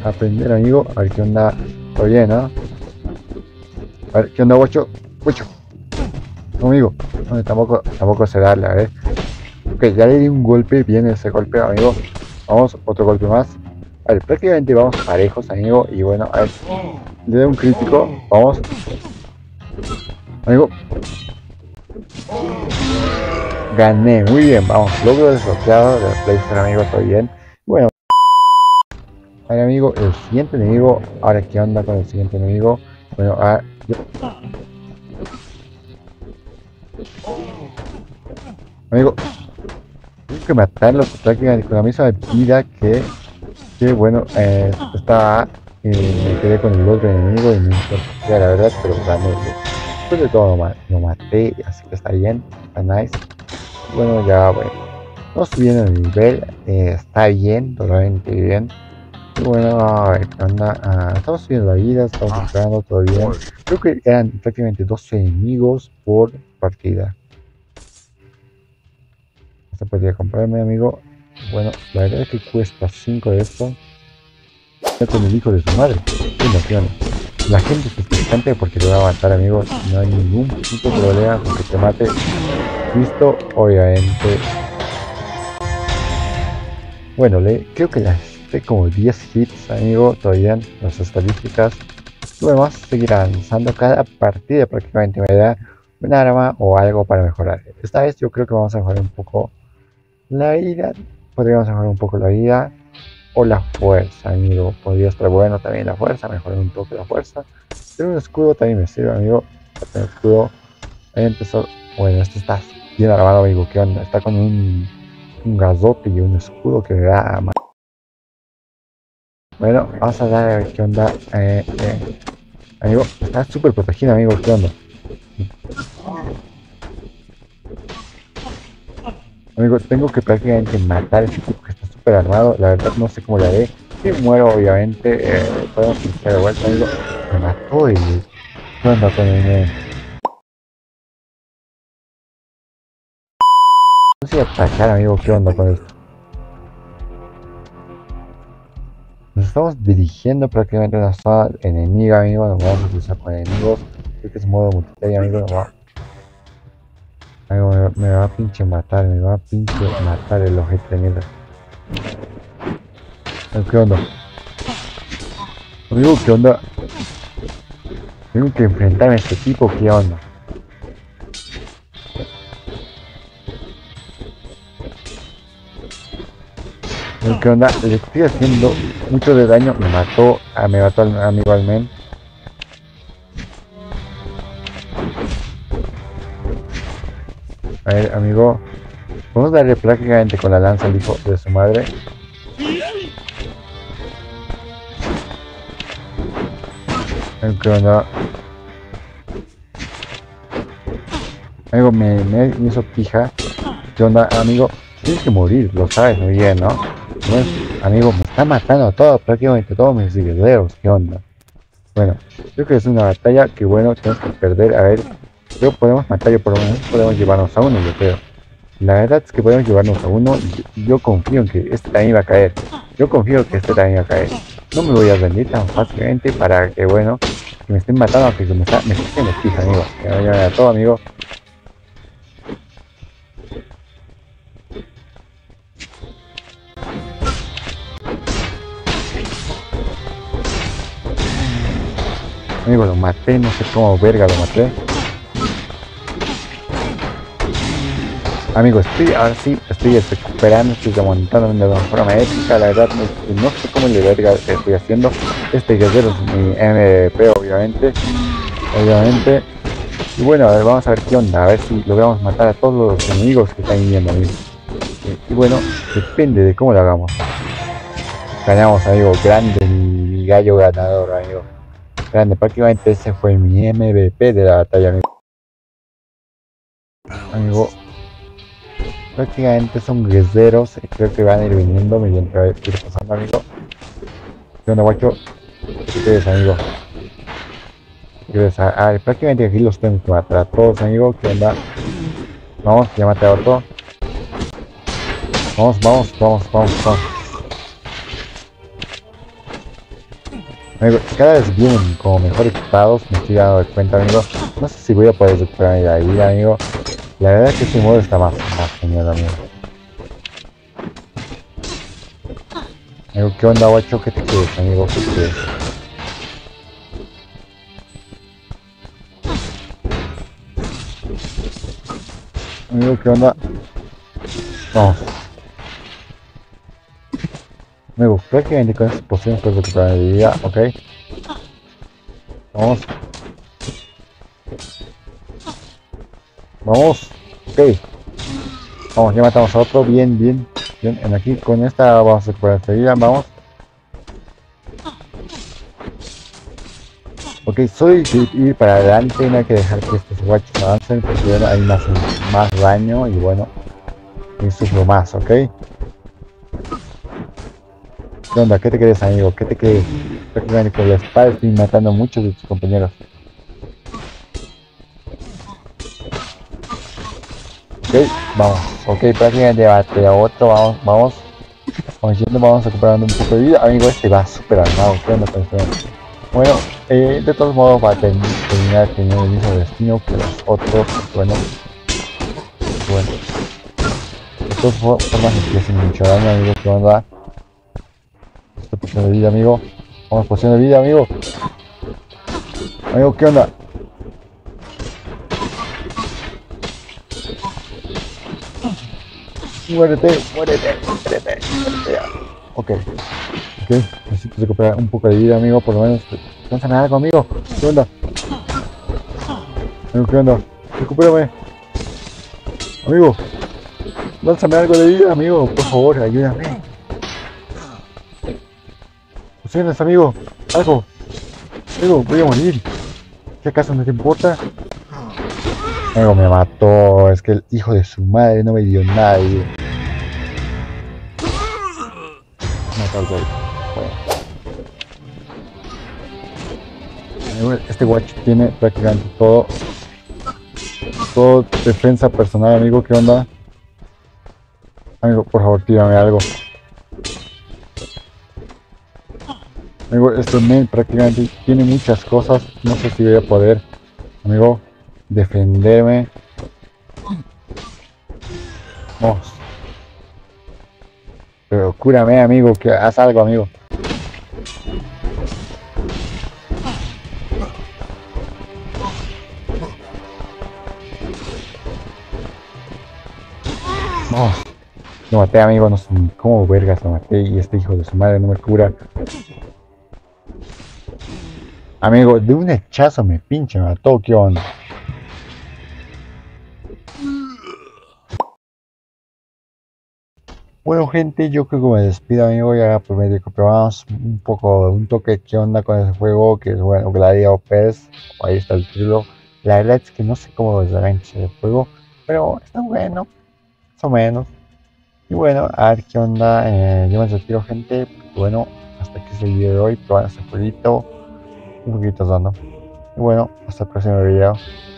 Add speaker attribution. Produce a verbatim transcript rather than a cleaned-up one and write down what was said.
Speaker 1: aprender, amigo. A ver qué onda. Todo bien, ¿no? A ver qué onda, guacho. Guacho. No, amigo. No, tampoco, tampoco sé darle, a ver. Ok, ya le di un golpe. Bien ese golpe, amigo. Vamos, otro golpe más. A ver, prácticamente vamos parejos, amigo. Y bueno, a ver. Le doy un crítico. Vamos. Amigo. Gané, muy bien, vamos. Logro desbloqueado de PlayStation, amigo. Todo bien. Bueno. A ver, amigo, el siguiente enemigo. Ahora, ¿qué onda con el siguiente enemigo? Bueno, a yo... Amigo, tengo que matarlo prácticamente con la misma vida que, que bueno, eh, estaba, eh, me quedé con el otro enemigo y me importaba la verdad, pero gané. Después de todo lo, lo maté, así que está bien, está nice. Bueno, ya, bueno, no subiendo el nivel, eh, está bien, totalmente bien. Y bueno, a ver, ¿qué onda? Ah, estamos subiendo la vida, estamos entrando, todo bien. Creo que eran prácticamente doce enemigos por partida. Se podría comprarme, amigo. Bueno, la verdad es que cuesta cinco de esto. Ya con el hijo de su madre. Qué emoción. La gente es expectante porque te va a matar, amigos. No hay ningún puto problema con que te mate. Listo, obviamente. Bueno, le, creo que las de como diez hits, amigo. Todavía las estadísticas. Y bueno, vamos a seguir avanzando. Cada partida prácticamente me da un arma o algo para mejorar. Esta vez yo creo que vamos a mejorar un poco la vida. Podríamos mejorar un poco la vida. O la fuerza, amigo. Podría estar bueno también la fuerza. Mejorar un toque la fuerza. Tener un escudo también me sirve, amigo. Tener escudo. Ahí empezó. Bueno, este está bien armado, amigo. ¿Qué onda? Está con un, un gazote y un escudo que me da más. Bueno, vamos a dar a ver qué onda. Eh, eh. Amigo, está súper protegido, amigo. ¿Qué onda? Amigo, tengo que prácticamente matar a ese tipo que está súper armado. La verdad no sé cómo le haré. Si muero, obviamente, eh, podemos iniciar de vuelta, amigo. Me mató y... ¿Qué onda con el... No sé atacar, amigo. ¿Qué onda con esto? Nos estamos dirigiendo prácticamente a una zona enemiga, amigo. Nos vamos a cruzar con enemigos. Creo que es modo multiplayer, amigo. Nos va... Amigo, me, me va a pinche matar. Me va a pinche matar el ojete de mierda. ¿Qué onda? Amigo, ¿qué onda? Tengo que enfrentarme a este tipo, ¿qué onda? ¿Qué onda? Le estoy haciendo mucho de daño. Me mató, a, me mató al amigo al men. A ver, amigo. Vamos a darle prácticamente con la lanza al hijo de su madre. ¿Qué onda? Amigo, me, me, me hizo pija. ¿Qué onda, amigo? Tienes que morir, lo sabes muy bien, ¿no? Bueno, amigo, me está matando a todos, prácticamente todos mis guerreros. ¿Qué onda? Bueno, creo que es una batalla que, bueno, tenemos que perder. A ver, creo que podemos matar, por lo menos podemos llevarnos a uno, yo creo. La verdad es que podemos llevarnos a uno y yo confío en que este también va a caer. Yo confío que este también va a caer. No me voy a rendir tan fácilmente para que, bueno, que me estén matando, aunque me está, me estén de pija, amigo. Que me vayan a todo, amigo. Amigo, lo maté, no sé cómo verga lo maté. Amigo, estoy, ahora sí, estoy recuperando, estoy remontándome de una forma épica, la verdad, no, no sé cómo le verga estoy haciendo. Este guerrero es mi M V P, obviamente, obviamente. Y bueno, a ver, vamos a ver qué onda, a ver si logramos matar a todos los enemigos que están viniendo, amigo. Y, y bueno, depende de cómo lo hagamos. Ganamos, amigo, grande, mi gallo ganador, amigo. Grande, prácticamente ese fue mi M V P de la batalla, amigo. Amigo, prácticamente son guerreros, creo que van a ir viniendo mediante va a ir pasando, amigo. ¿Qué onda, guacho? ¿Qué crees, amigo? ¿Qué crees? Ah, prácticamente aquí los tengo que matar a todos, amigo. ¿Qué onda? Vamos, ya maté a otro. Vamos, vamos, vamos, vamos, vamos. Amigo, cada vez vienen como mejor equipados, me estoy dando cuenta, amigo. No sé si voy a poder recuperar la vida, amigo. La verdad es que este modo está más, más genial, amigo. Amigo, ¿qué onda, guacho? ¿Qué te quieres, amigo? ¿Qué te quieres? Amigo, ¿qué onda? Vamos. Amigo, prácticamente con estas pociones puedes recuperar mi vida, ok. Vamos. Vamos. Ok. Vamos, ya matamos a otro. Bien, bien. Bien, en aquí con esta vamos a recuperar esta vida. Vamos. Ok, soy de ir para adelante, no hay que dejar que estos guachos avancen porque bueno, hay más, más daño y bueno, y sufro más, ok. ¿Qué onda? ¿Qué te crees, amigo? ¿Qué te crees? Prácticamente con la espada estoy matando a muchos de tus compañeros. Ok, vamos, ok, prácticamente bate a otro, vamos, vamos. Vamos yendo, vamos recuperando un poco de vida. Amigo, este va súper armado, ¿qué onda con este? Bueno, eh, de todos modos va a ten terminar teniendo el mismo destino que los otros, bueno, bueno. De todas formas me hacen mucho daño, amigo, ¿qué onda? Esta poción de vida, amigo. Vamos, poción de vida, amigo. Amigo, ¿qué onda? Muérete, muérete, muérete, muérete. Ok, ok, necesito recuperar un poco de vida, amigo, por lo menos. Lánzame algo, amigo. ¿Qué onda? Amigo, ¿qué onda? Recupérame. Amigo, lánzame algo de vida, amigo. Por favor, ayúdame. Pociones, amigo. Algo. Amigo, voy a morir. ¿Qué acaso no te importa? Amigo, me mató. Es que el hijo de su madre no me dio nada de vida. Mató al güey. Bueno. Este guacho tiene prácticamente todo. Todo defensa personal, amigo. ¿Qué onda? Amigo, por favor, tírame algo. Amigo, este men prácticamente tiene muchas cosas. No sé si voy a poder, amigo, defenderme. Vamos. Pero cúrame, amigo, que haz algo, amigo. Vamos. Lo maté, amigo, no sé cómo vergas lo maté y este hijo de su madre no me cura. Amigo, de un hechazo me pinche, me mató, ¿qué onda? Bueno, gente, yo creo que me despido, amigo, ya por medio que probamos un poco, un toque qué onda con ese juego, que es bueno, Gladio P E S, ahí está el título. La verdad es que no sé cómo desarranche el juego, pero está bueno, más o menos. Y bueno, a ver qué onda, eh, yo me retiro, gente, bueno, hasta aquí es el video de hoy, probando este jueguito, un poquito dando. Y bueno, hasta el próximo video.